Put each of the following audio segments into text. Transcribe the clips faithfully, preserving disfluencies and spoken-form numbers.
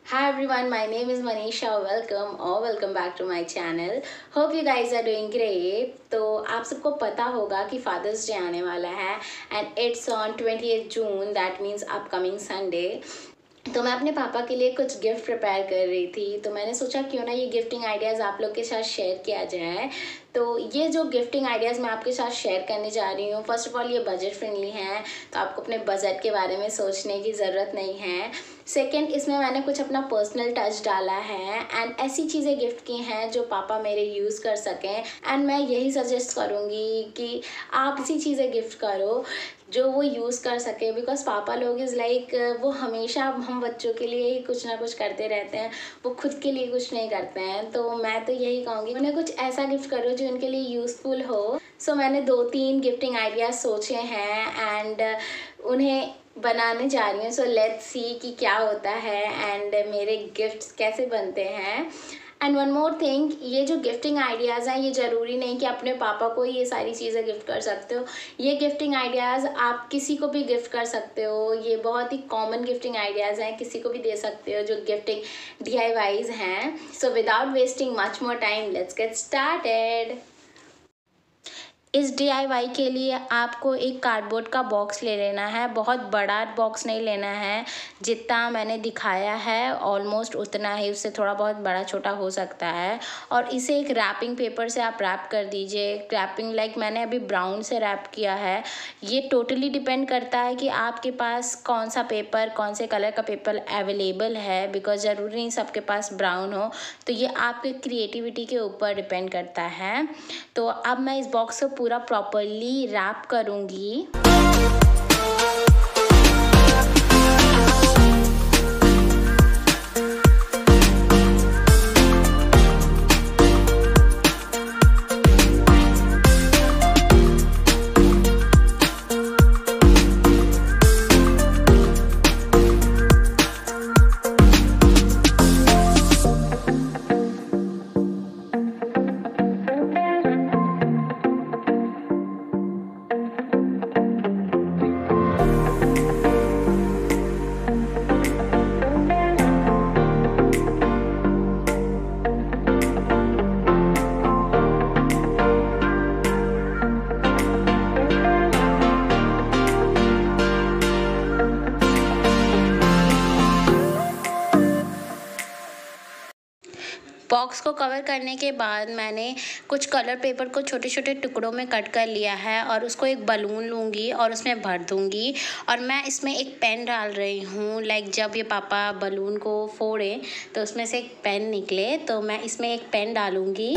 Hi everyone, my name is Manisha. Welcome or welcome back to my channel. Hope you guys are doing great. तो आप सबको पता होगा कि fathers day आने वाला है and it's on twentieth June, that means upcoming Sunday. तो मैं अपने पापा के लिए कुछ गिफ्ट प्रिपेयर कर रही थी, तो मैंने सोचा क्यों ना ये गिफ्टिंग आइडियाज़ आप लोग के साथ शेयर किया जाए। तो ये जो गिफ्टिंग आइडियाज़ मैं आपके साथ शेयर करने जा रही हूँ, फर्स्ट ऑफ ऑल ये बजट फ्रेंडली हैं, तो आपको अपने बजट के बारे में सोचने की ज़रूरत नहीं है। सेकंड, इसमें मैंने कुछ अपना पर्सनल टच डाला है एंड ऐसी चीज़ें गिफ्ट की हैं जो पापा मेरे यूज़ कर सकें। एंड मैं यही सजेस्ट करूँगी कि आप ऐसी चीज़ें गिफ्ट करो जो वो यूज़ कर सके, बिकॉज पापा लोग इज़ लाइक वो हमेशा हम बच्चों के लिए ही कुछ ना कुछ करते रहते हैं, वो खुद के लिए कुछ नहीं करते हैं। तो मैं तो यही कहूँगी उन्हें कुछ ऐसा गिफ्ट करो जो उनके लिए यूज़फुल हो। सो so, मैंने दो तीन गिफ्टिंग आइडियाज़ सोचे हैं एंड उन्हें बनाने जा रही हूँ। सो लेट्स सी कि क्या होता है एंड मेरे गिफ्ट्स कैसे बनते हैं। एंड वन मोर थिंग, ये जो गिफ्टिंग आइडियाज़ हैं ये ज़रूरी नहीं कि अपने पापा को ही ये सारी चीज़ें गिफ्ट कर सकते हो। ये गिफ्टिंग आइडियाज़ आप किसी को भी गिफ्ट कर सकते हो। ये बहुत ही कॉमन गिफ्टिंग आइडियाज़ हैं, किसी को भी दे सकते हो जो गिफ्टिंग डी आई वाईज़ हैं। So without wasting much more time, let's get started. इस डी आई वाई के लिए आपको एक कार्डबोर्ड का बॉक्स ले लेना है। बहुत बड़ा बॉक्स नहीं लेना है, जितना मैंने दिखाया है ऑलमोस्ट उतना ही, उससे थोड़ा बहुत बड़ा छोटा हो सकता है। और इसे एक रैपिंग पेपर से आप रैप कर दीजिए। रैपिंग लाइक मैंने अभी ब्राउन से रैप किया है। ये टोटली डिपेंड करता है कि आपके पास कौन सा पेपर, कौन से कलर का पेपर अवेलेबल है, बिकॉज ज़रूरी नहीं सबके पास ब्राउन हो। तो ये आपके क्रिएटिविटी के ऊपर डिपेंड करता है। तो अब मैं इस बॉक्स को पूरा प्रॉपरली रैप करूँगी। बॉक्स को कवर करने के बाद मैंने कुछ कलर पेपर को छोटे छोटे टुकड़ों में कट कर लिया है और उसको एक बलून लूँगी और उसमें भर दूँगी। और मैं इसमें एक पेन डाल रही हूँ, लाइक जब ये पापा बलून को फोड़े तो उसमें से एक पेन निकले, तो मैं इसमें एक पेन डालूँगी।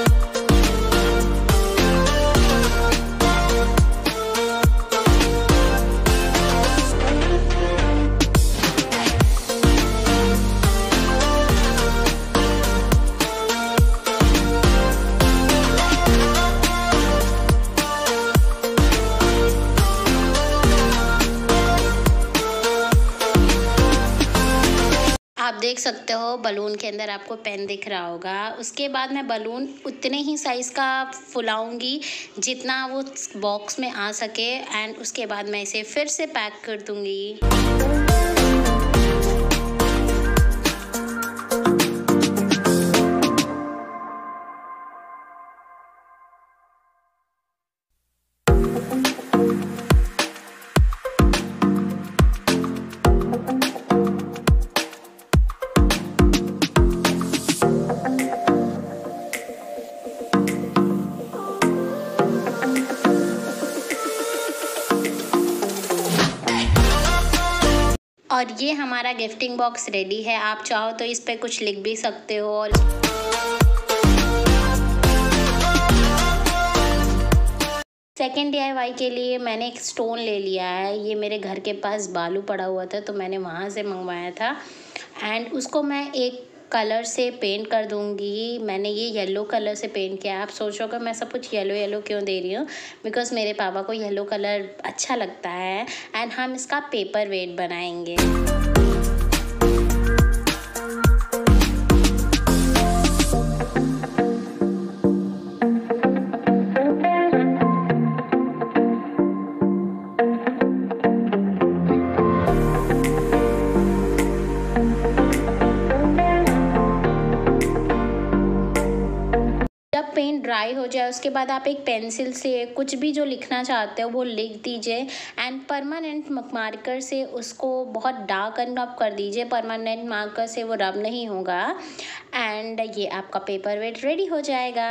आप देख सकते हो बलून के अंदर आपको पेन दिख रहा होगा। उसके बाद मैं बलून उतने ही साइज़ का फुलाऊंगी जितना वो बॉक्स में आ सके एंड उसके बाद मैं इसे फिर से पैक कर दूंगी। और ये हमारा गिफ्टिंग बॉक्स रेडी है। आप चाहो तो इस पे कुछ लिख भी सकते हो। और सेकेंड डी आई वाई के लिए मैंने एक स्टोन ले लिया है। ये मेरे घर के पास बालू पड़ा हुआ था तो मैंने वहाँ से मंगवाया था एंड उसको मैं एक कलर से पेंट कर दूंगी। मैंने ये येलो कलर से पेंट किया है। आप सोचोगे मैं सब कुछ येलो येलो क्यों दे रही हूँ, बिकॉज मेरे पापा को येलो कलर अच्छा लगता है एंड हम इसका पेपर वेट बनाएंगे। ड्राई हो जाए उसके बाद आप एक पेंसिल से कुछ भी जो लिखना चाहते हो वो लिख दीजिए एंड परमानेंट मार्कर से उसको बहुत डार्क एंड अप कर दीजिए। परमानेंट मार्कर से वो रब नहीं होगा एंड ये आपका पेपर वेट रेडी हो जाएगा।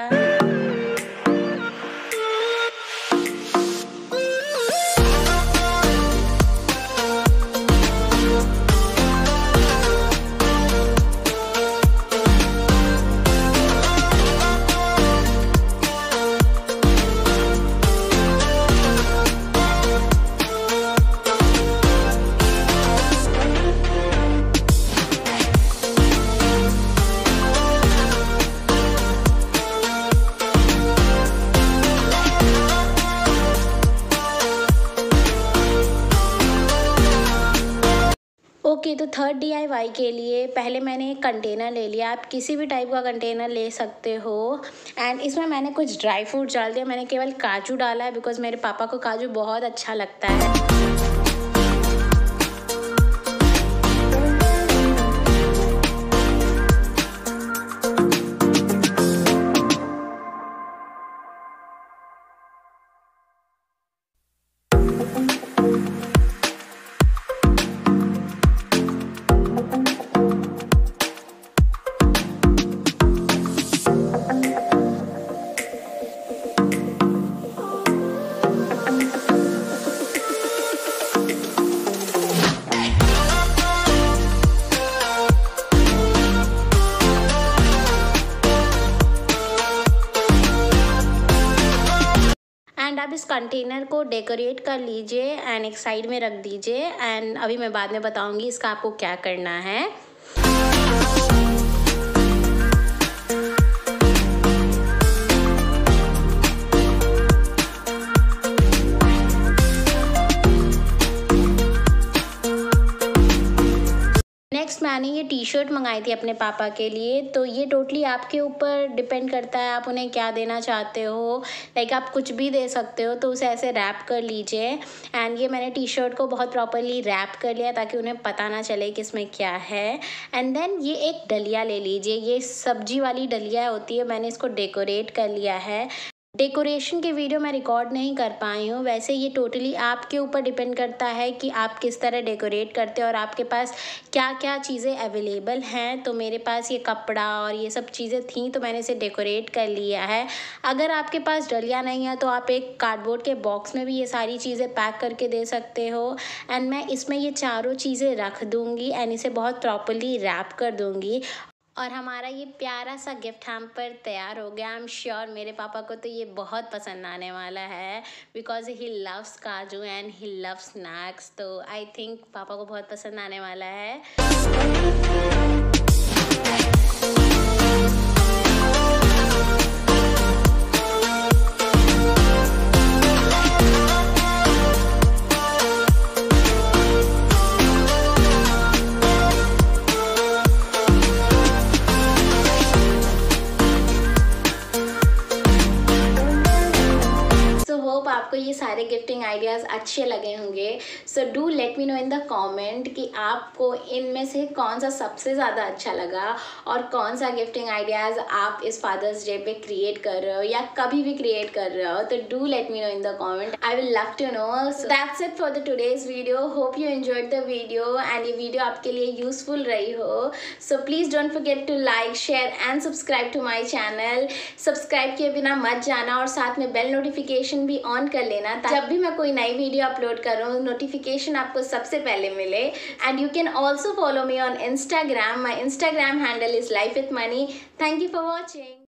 ओके okay, तो थर्ड डी आई वाई के लिए पहले मैंने एक कंटेनर ले लिया। आप किसी भी टाइप का कंटेनर ले सकते हो एंड इसमें मैंने कुछ ड्राई फ्रूट डाल दिया। मैंने केवल काजू डाला है बिकॉज मेरे पापा को काजू बहुत अच्छा लगता है। एंड आप इस कंटेनर को डेकोरेट कर लीजिए एंड एक साइड में रख दीजिए एंड अभी मैं बाद में बताऊंगी इसका आपको क्या करना है। नेक्स्ट मैंने ये टी शर्ट मंगाई थी अपने पापा के लिए। तो ये टोटली आपके ऊपर डिपेंड करता है आप उन्हें क्या देना चाहते हो। लाइक आप कुछ भी दे सकते हो तो उसे ऐसे रैप कर लीजिए एंड ये मैंने टी शर्ट को बहुत प्रॉपरली रैप कर लिया ताकि उन्हें पता ना चले कि इसमें क्या है। एंड देन ये एक डलिया ले लीजिए, ये सब्जी वाली डलिया होती है। मैंने इसको डेकोरेट कर लिया है। डेकोरेशन की वीडियो मैं रिकॉर्ड नहीं कर पाई हूँ। वैसे ये टोटली आपके ऊपर डिपेंड करता है कि आप किस तरह डेकोरेट करते हो और आपके पास क्या क्या चीज़ें अवेलेबल हैं। तो मेरे पास ये कपड़ा और ये सब चीज़ें थी तो मैंने इसे डेकोरेट कर लिया है। अगर आपके पास डलिया नहीं है तो आप एक कार्डबोर्ड के बॉक्स में भी ये सारी चीज़ें पैक करके दे सकते हो। एंड मैं इसमें ये चारों चीज़ें रख दूँगी एंड इसे बहुत प्रॉपरली रैप कर दूँगी और हमारा ये प्यारा सा गिफ्ट हैम्पर तैयार हो गया। आई एम श्योर मेरे पापा को तो ये बहुत पसंद आने वाला है because he loves kaju and he loves snacks. तो आई थिंक पापा को बहुत पसंद आने वाला है। आपको ये सारे गिफ्टिंग आइडियाज़ अच्छे लगे होंगे। So do let me know in the comment कि आपको इनमें से कौन सा सबसे ज़्यादा अच्छा लगा और कौन सा गिफ्टिंग आइडियाज़ आप इस फादर्स डे पे क्रिएट कर रहे हो या कभी भी क्रिएट कर रहे हो। तो do let me know in the comment, I will love to know. So that's it for the today's video. Hope you enjoyed the video and ये वीडियो आपके लिए यूजफुल रही हो। So please don't forget to like, share and subscribe to my channel. Subscribe किए बिना मत जाना और साथ में बेल नोटिफिकेशन भी ऑन कर लेना जब भी मैं कोई नई वीडियो अपलोड करूँ नोटिफिकेशन आपको सबसे पहले मिले। And you can also follow me on Instagram. My Instagram handle is life with money. Thank you for watching.